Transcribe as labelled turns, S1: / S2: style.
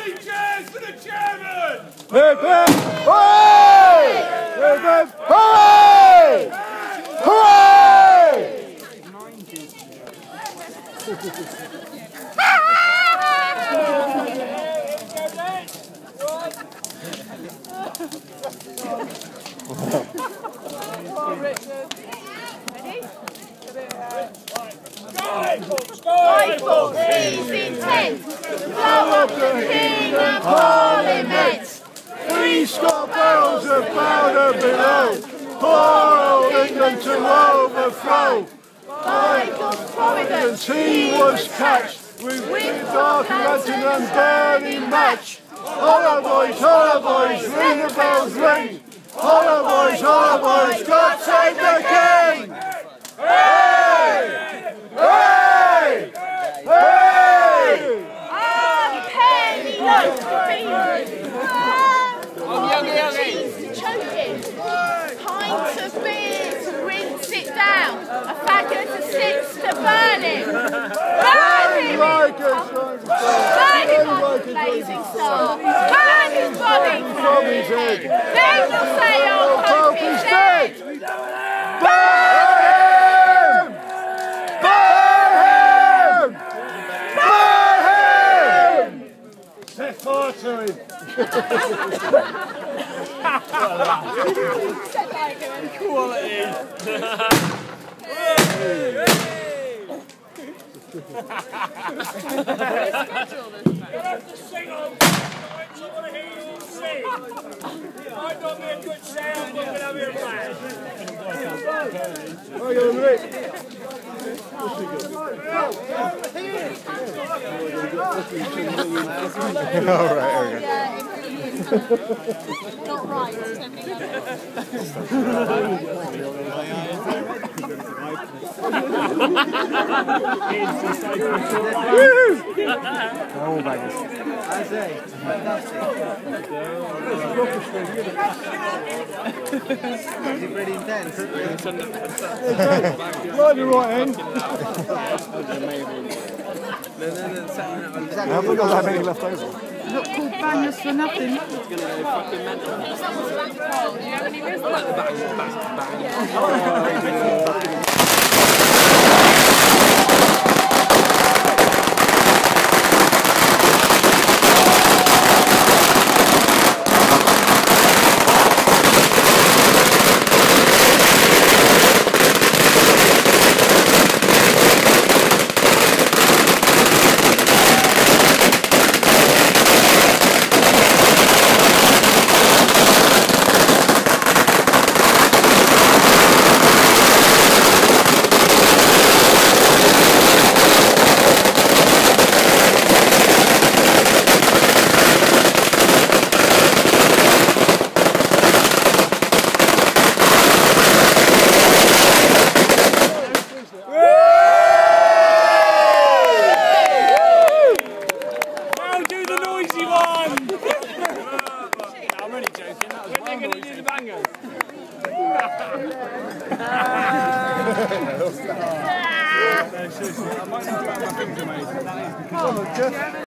S1: Three cheers for the chairman!
S2: Hip hip hooray! Hip hip hooray! Hooray!
S3: Skyfall, he's intent, blow up the king and parliament.
S2: 3 Scott barrels of powder below, poor old England to overthrow.
S3: By God's providence,
S2: He was catched with dark lantern and burning match. Holla boys, ring the bells ring. Holla boys, God save the king! Hey! Hey! Hey!
S3: penny loaf of beans. Cheese to choke it. Pints of beer to rinse it down. A faggot of 6 to burn it. Burn him! Burn him like a blazing star. Burn his body from his head. Then we'll say our Pope is dead.
S2: Burn him! Burn him! Burn him! Set fire to him!
S1: Quality! You have to sing on. I want to hear you all sing. Might not be a good sound, but we'll have it back.
S2: Alright,
S3: Not right.
S2: all baggers.
S4: Is it pretty intense?
S2: Right the right end. I haven't got that many left over.
S5: Not called bangers for nothing.
S1: It's going to go fucking mental. Do you have any rhythm? Like the bang. I'm only joking, that was when they're going to do the bangers. I might not have my finger made, but that is because